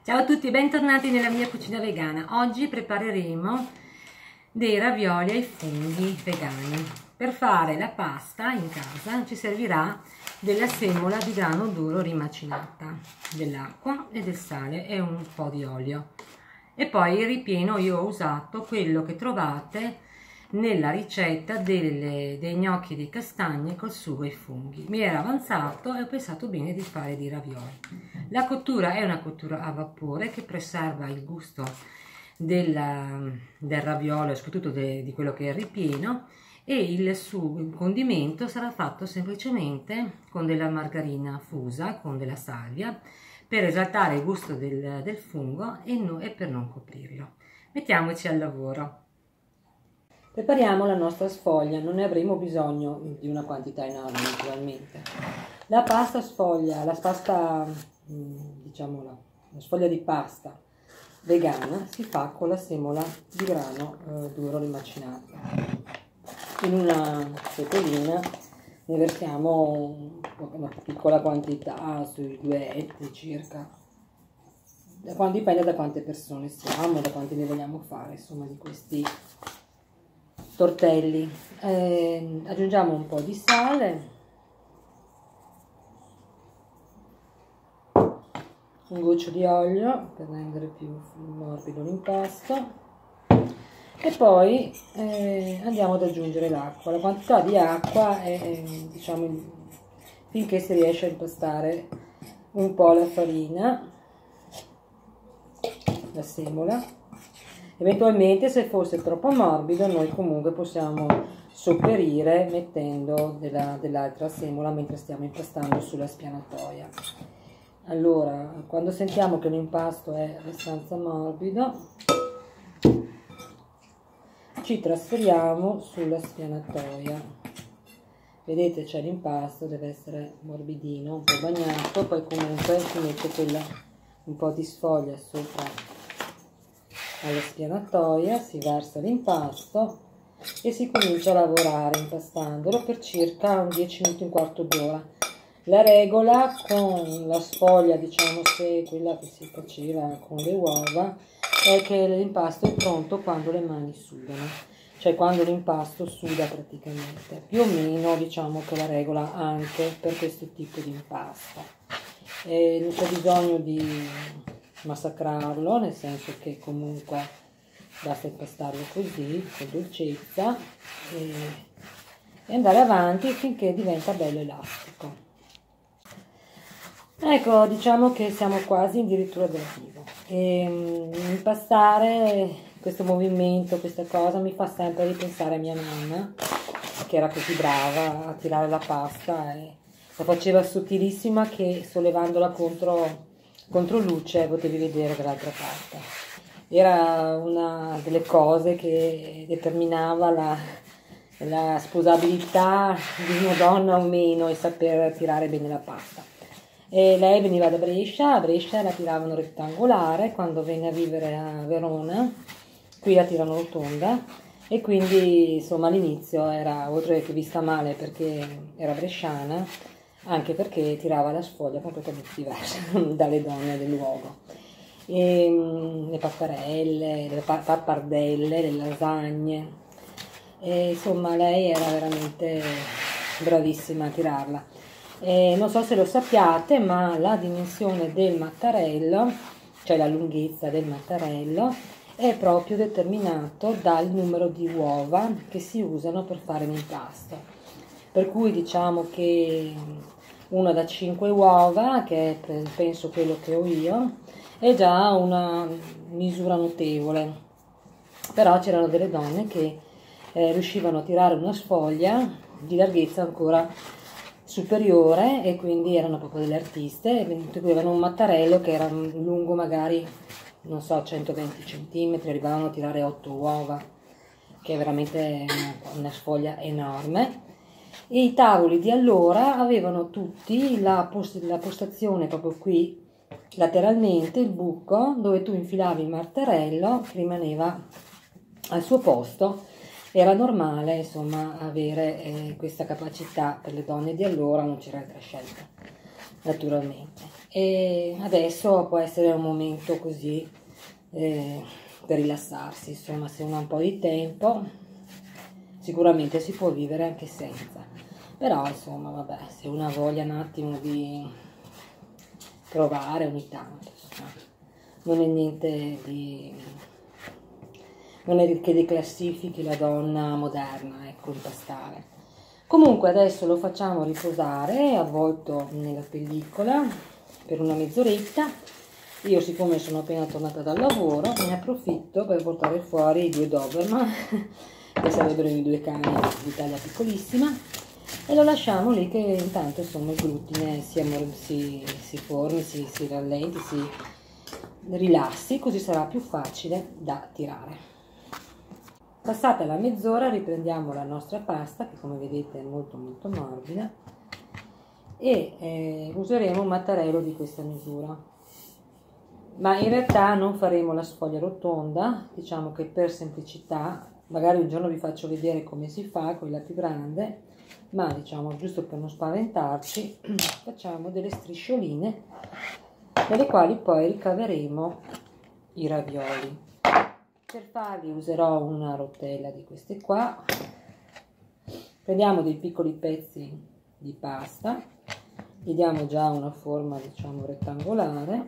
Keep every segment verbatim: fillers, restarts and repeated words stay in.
Ciao a tutti e bentornati nella mia cucina vegana. Oggi prepareremo dei ravioli ai funghi vegani. Per fare la pasta in casa ci servirà della semola di grano duro rimacinata, dell'acqua e del sale e un po' di olio. E poi il ripieno io ho usato quello che trovate nella ricetta delle, dei gnocchi di castagne col sugo ai funghi. Mi era avanzato e ho pensato bene di fare dei ravioli. La cottura è una cottura a vapore che preserva il gusto del, del raviolo e soprattutto de, di quello che è il ripieno, e il, sugo, il condimento sarà fatto semplicemente con della margarina fusa, con della salvia, per esaltare il gusto del, del fungo e, no, e per non coprirlo. Mettiamoci al lavoro. Prepariamo la nostra sfoglia, non ne avremo bisogno di una quantità enorme naturalmente. La pasta sfoglia, la pasta, diciamo la, la sfoglia di pasta vegana si fa con la semola di grano eh, duro rimacinata. In una setolina ne versiamo una piccola quantità, sui due etti circa, da quando dipende da quante persone siamo, da quanti ne vogliamo fare, insomma, di questi tortelli. Eh, aggiungiamo un po' di sale, un goccio di olio per rendere più morbido l'impasto e poi eh, andiamo ad aggiungere l'acqua. La quantità di acqua è, è diciamo finché si riesce a impastare un po' la farina, la semola. Eventualmente, se fosse troppo morbido, noi comunque possiamo sopperire mettendo della, dell'altra semola mentre stiamo impastando sulla spianatoia. Allora, quando sentiamo che l'impasto è abbastanza morbido, ci trasferiamo sulla spianatoia. Vedete, c'è l'impasto, deve essere morbidino, un po' bagnato, poi comunque si mette quella, un po' di sfoglia sopra alla spianatoia, si versa l'impasto e si comincia a lavorare impastandolo per circa un dieci minuti, un quarto d'ora. La regola con la sfoglia, diciamo, se quella che si faceva con le uova, è che l'impasto è pronto quando le mani sudano, cioè quando l'impasto suda praticamente. Più o meno diciamo che la regola anche per questo tipo di impasto. E non c'è bisogno di massacrarlo, nel senso che comunque basta impastarlo così con dolcezza e, e andare avanti finché diventa bello elastico. Ecco, diciamo che siamo quasi addirittura dell'arrivo. E um, impastare questo movimento, questa cosa mi fa sempre ripensare a mia nonna, che era così brava a tirare la pasta e la faceva sottilissima che sollevandola contro contro luce potevi vedere dall'altra parte. Era una delle cose che determinava la, la sposabilità di una donna o meno e saper tirare bene la pasta. E lei veniva da Brescia, a Brescia la tiravano rettangolare, quando venne a vivere a Verona qui la tirano rotonda, e quindi insomma all'inizio era, oltre che vista male perché era bresciana, anche perché tirava la sfoglia completamente diversa dalle donne del luogo. E, mh, le papparelle, le pa pappardelle, le lasagne, e, insomma lei era veramente bravissima a tirarla. E non so se lo sappiate, ma la dimensione del mattarello, cioè la lunghezza del mattarello, è proprio determinato dal numero di uova che si usano per fare l'impasto. Per cui diciamo che una da cinque uova, che è penso quello che ho io, è già una misura notevole. Però c'erano delle donne che eh, riuscivano a tirare una sfoglia di larghezza ancora superiore, e quindi erano proprio delle artiste, e avevano un mattarello che era lungo magari, non so, centoventi centimetri, arrivavano a tirare otto uova, che è veramente una, una sfoglia enorme. E i tavoli di allora avevano tutti la, post la postazione proprio qui lateralmente, il buco dove tu infilavi il martello che rimaneva al suo posto. Era normale insomma avere eh, questa capacità. Per le donne di allora non c'era altra scelta naturalmente. E adesso può essere un momento così eh, per rilassarsi, insomma, se uno ha un po' di tempo sicuramente si può vivere anche senza, però insomma vabbè, se uno ha voglia un attimo di provare ogni tanto, insomma, non è niente di, non è che declassifichi la donna moderna, ecco, impastare. Comunque adesso lo facciamo riposare avvolto nella pellicola per una mezz'oretta. Io, siccome sono appena tornata dal lavoro, ne approfitto per portare fuori i due Doberman che sarebbero i due cani di taglia piccolissima, e lo lasciamo lì che intanto insomma il glutine si, si, si formi, si, si rallenti, si rilassi, così sarà più facile da tirare. Passata la mezz'ora riprendiamo la nostra pasta, che come vedete è molto molto morbida, e eh, useremo un mattarello di questa misura, ma in realtà non faremo la sfoglia rotonda, diciamo che per semplicità, magari un giorno vi faccio vedere come si fa, quella più grande, ma diciamo giusto per non spaventarci facciamo delle striscioline dalle quali poi ricaveremo i ravioli. Per farli userò una rotella di queste qua. Prendiamo dei piccoli pezzi di pasta, gli diamo già una forma diciamo rettangolare,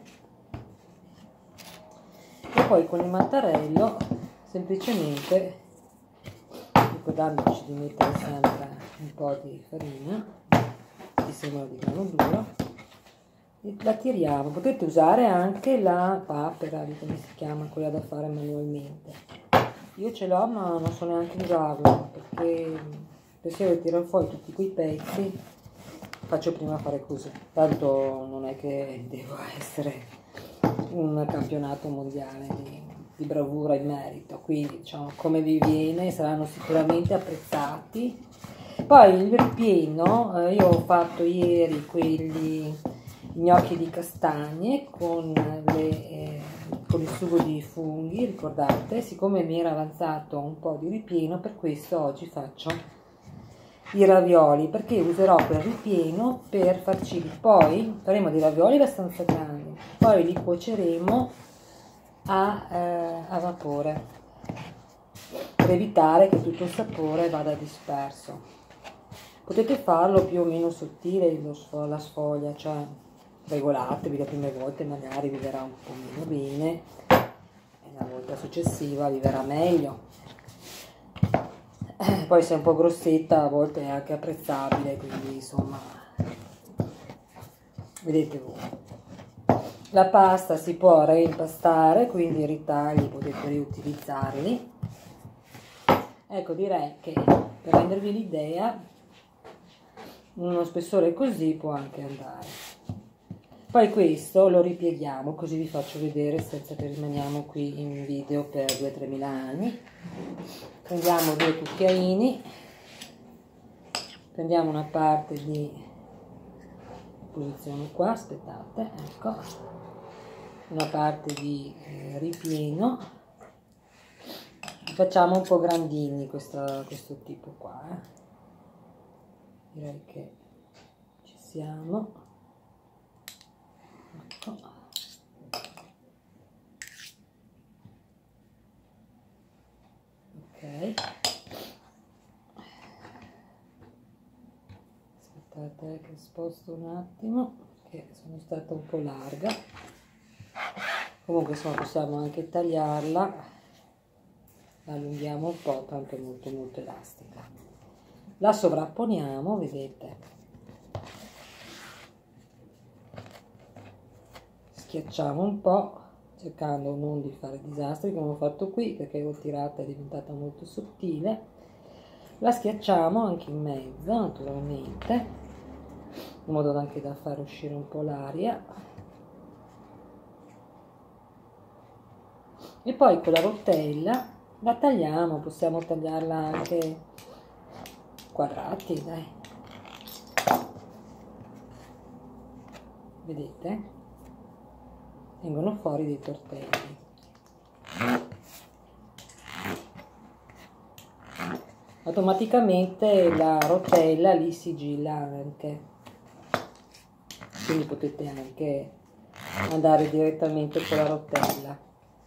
e poi con il mattarello semplicemente, ricordandoci di mettere sempre un po' di farina, di semo di grano duro, la tiriamo. Potete usare anche la papera, come si chiama, quella da fare manualmente. Io ce l'ho ma non so neanche usarla, perché se io tiro fuori tutti quei pezzi faccio prima fare così, tanto non è che devo essere un campionato mondiale di, di bravura in merito, quindi diciamo come vi viene saranno sicuramente apprezzati. Poi il ripieno, eh, io ho fatto ieri quelli gnocchi di castagne con, le, eh, con il sugo di funghi, ricordate? Siccome mi era avanzato un po' di ripieno, per questo oggi faccio i ravioli, perché userò quel ripieno per farci. Poi faremo dei ravioli abbastanza grandi, poi li cuoceremo a, eh, a vapore per evitare che tutto il sapore vada disperso. Potete farlo più o meno sottile la sfoglia, cioè regolatevi le prime volte, magari vi verrà un po' meno bene e la volta successiva vi verrà meglio. Eh, poi se è un po' grossetta a volte è anche apprezzabile, quindi insomma vedete voi. La pasta si può reimpastare, quindi i ritagli potete riutilizzarli. Ecco, direi che per rendervi l'idea uno spessore così può anche andare. Poi questo lo ripieghiamo, così vi faccio vedere senza che rimaniamo qui in video per due tre mila anni. Prendiamo due cucchiaini, prendiamo una parte di posizione qua, aspettate, ecco, una parte di eh, ripieno, facciamo un po' grandini questa, questo tipo qua, eh. Direi che ci siamo. Ecco. Ok, aspettate che sposto un attimo, che sono stata un po' larga. Comunque insomma possiamo anche tagliarla, la allunghiamo un po', tanto è molto molto elastica. La sovrapponiamo, vedete, schiacciamo un po', cercando non di fare disastri come ho fatto qui, perché l'ho tirata è diventata molto sottile. La schiacciamo anche in mezzo, naturalmente, in modo anche da far uscire un po' l'aria. E poi con la rotella la tagliamo, possiamo tagliarla anche quadrati, dai. Vedete? Vengono fuori dei tortelli. Automaticamente la rotella li sigilla anche. quindi potete anche andare direttamente con la rotella.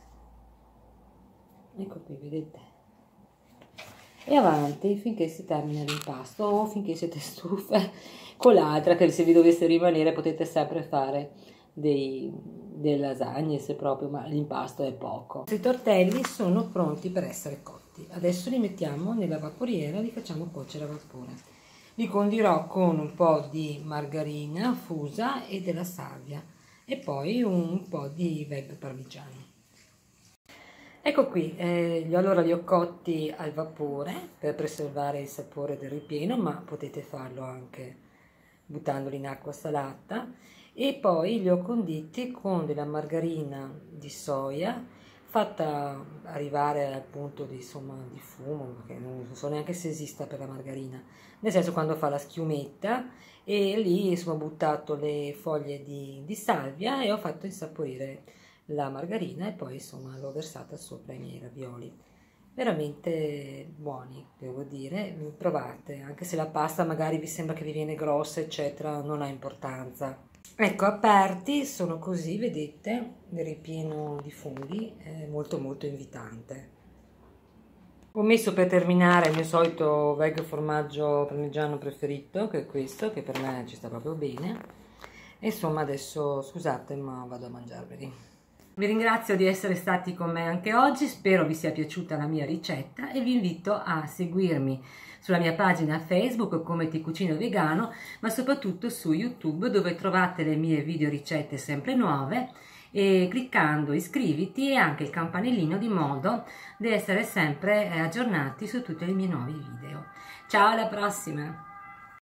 Ecco qui, vedete? E avanti finché si termina l'impasto, o finché siete stufe con l'altra, che se vi dovesse rimanere potete sempre fare dei, delle lasagne se proprio, ma l'impasto è poco. I tortelli sono pronti per essere cotti. Adesso li mettiamo nella vaporiera, li facciamo cuocere a vapore. Li condirò con un po' di margarina fusa e della salvia e poi un po' di veg parmigiano. Ecco qui, eh, allora li ho cotti al vapore per preservare il sapore del ripieno, ma potete farlo anche buttandoli in acqua salata, e poi li ho conditi con della margarina di soia fatta arrivare al punto di, insomma, di fumo, che non so neanche se esista per la margarina, nel senso quando fa la schiumetta, e lì insomma, ho buttato le foglie di, di salvia e ho fatto insaporire la margarina e poi insomma l'ho versata sopra i miei ravioli. Veramente buoni, devo dire, provate, anche se la pasta magari vi sembra che vi viene grossa eccetera, non ha importanza. Ecco, aperti sono così, vedete, il ripieno di funghi è molto molto invitante. Ho messo per terminare il mio solito veg formaggio parmigiano preferito, che è questo, che per me ci sta proprio bene. E insomma adesso scusate ma vado a mangiarveli. Vi ringrazio di essere stati con me anche oggi, spero vi sia piaciuta la mia ricetta e vi invito a seguirmi sulla mia pagina Facebook come Ti Cucino Vegano, ma soprattutto su YouTube dove trovate le mie video ricette sempre nuove, e cliccando iscriviti e anche il campanellino di modo da essere sempre aggiornati su tutti i miei nuovi video. Ciao, alla prossima!